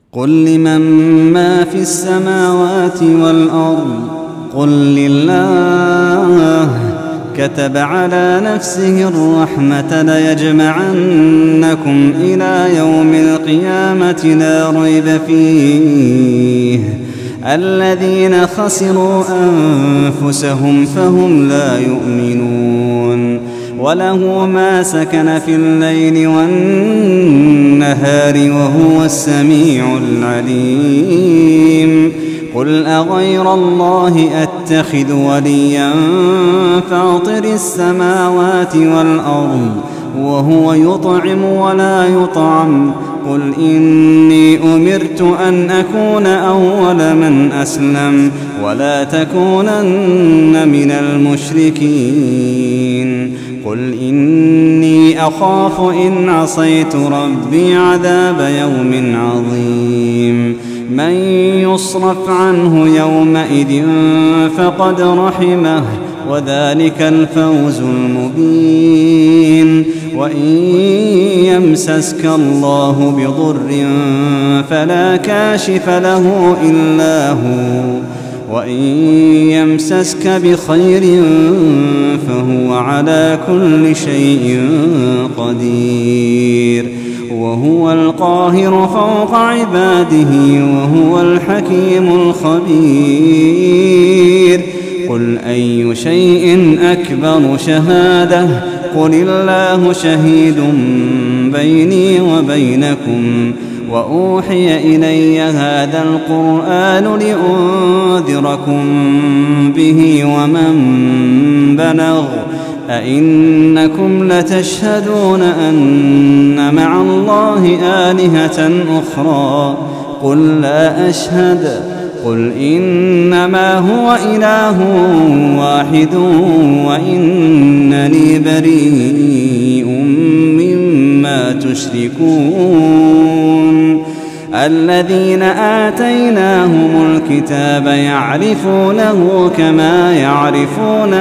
قل لمن ما في السماوات والأرض قل لله كتب على نفسه الرحمة ليجمعنكم إلى يوم القيامة لا ريب فيه الذين خسروا أنفسهم فهم لا يؤمنون وله ما سكن في الليل والنهار وهو السميع العليم قل أغير الله أتخذ وليا فاطر السماوات والأرض وهو يطعم ولا يطعم قل إني أمرت أن أكون أول من أسلم ولا تكونن من المشركين قل إني أخاف إن عصيت ربي عذاب يوم عظيم من يصرف عنه يومئذ فقد رحمه وذلك الفوز المبين وإن يمسسك الله بضر فلا كاشف له إلا هو وإن يمسسك بخير فهو على كل شيء قدير وهو القاهر فوق عباده وهو الحكيم الخبير قل أي شيء أكبر شهادة قل الله شهيد بيني وبينكم وأوحي إلي هذا القرآن لأنذركم به ومن بلغ أئنكم لتشهدون أن مع الله آلهة أخرى قل لا أشهد قل إنما هو إله واحد وإنني بريء مما تشركون الذين آتيناهم الكتاب يعرفونه كما يعرفون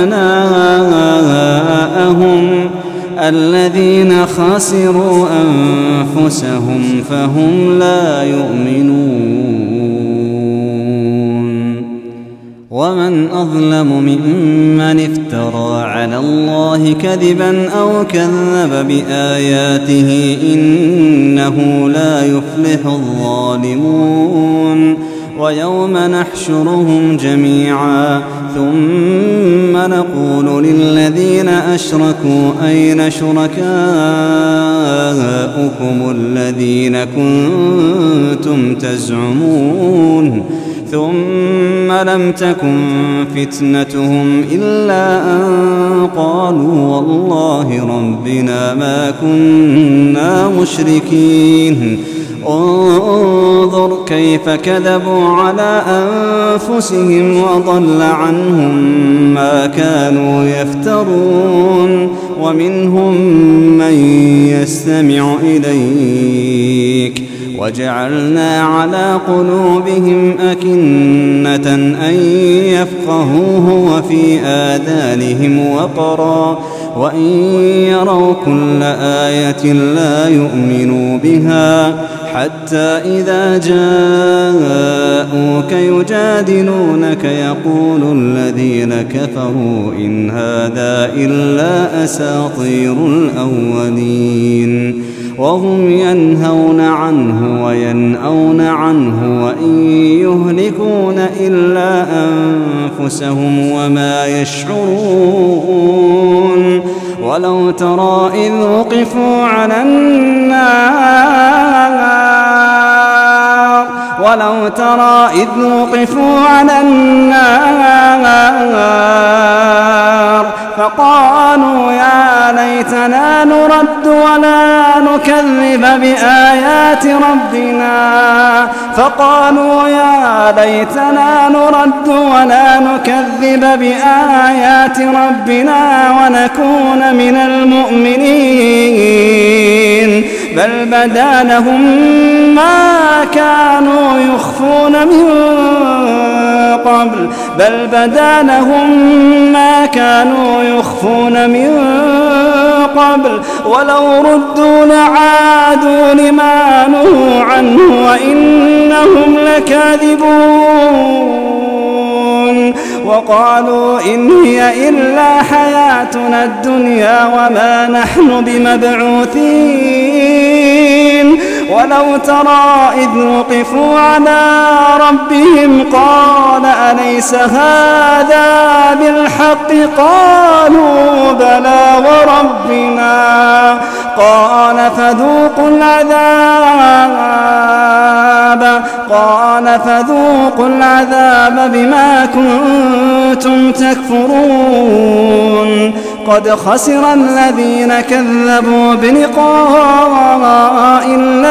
أبناءهم الذين خسروا أنفسهم فهم لا يؤمنون ومن أظلم ممن افترى على الله كذبا أو كذب بآياته إنه لا يفلح الظالمون ويوم نحشرهم جميعا ثم نقول للذين أشركوا أين شركاؤكم الذين كنتم تزعمون ثم لم تكن فتنتهم إلا أن قالوا والله ربنا ما كنا مشركين انظر كيف كذبوا على أنفسهم وضل عنهم ما كانوا يفترون ومنهم من يستمع إليك وجعلنا على قلوبهم أكنة أن يفقهوه وفي آذانهم وقرا وإن يروا كل آية لا يؤمنوا بها حتى إذا جاءوك يجادلونك يقول الذين كفروا إن هذا إلا أساطير الأولين وهم ينهون عنه وينأون عنه وإن يهلكون إلا أنفسهم وما يشعرون ولو ترى إذ وقفوا على النار فقالوا يا ليتنا نرد ولا نكذب بآيات ربنا ونكون من المؤمنين بل بدا لهم ما كانوا يخفون من قبل ولو ردوا لعادوا لما نهوا عنه وإنهم لكاذبون وقالوا إن هي إلا حياتنا الدنيا وما نحن بمبعوثين ولو ترى إذ وقفوا على ربهم قال أليس هذا بالحق قالوا بلى وربنا قال فذوقوا العذاب بما كنتم تكفرون قد خسر الذين كذبوا بلقاء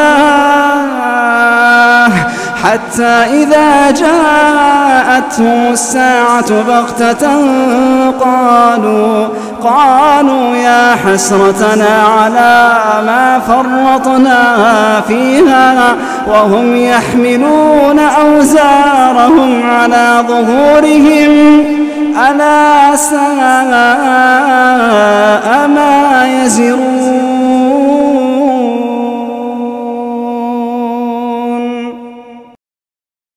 الله حتى إذا جاءتهم الساعة بغتة قالوا يا حسرتنا على ما فرطنا فيها وهم يحملون أوزارهم على ظهورهم ألا ساء